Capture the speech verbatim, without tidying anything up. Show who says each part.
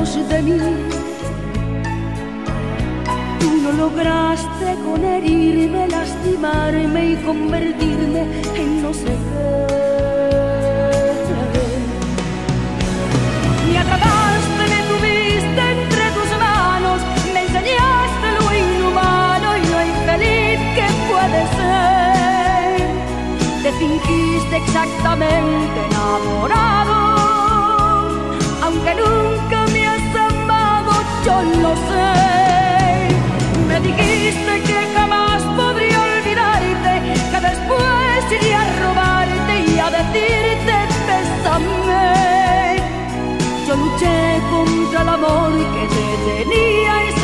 Speaker 1: lejos de mí. Tú no lograste con herirme, lastimarme y convertirme en no sé qué. Me atrapaste, me tuviste entre tus manos, me enseñaste lo inhumano y lo infeliz que puede ser. Te fingiste exactamente enamorado, aunque nunca me has amado, yo lo sé. Me dijiste que jamás podría olvidarte, que después iría a robarte y a decirte bésame. Yo luché contra el amor que te tenía y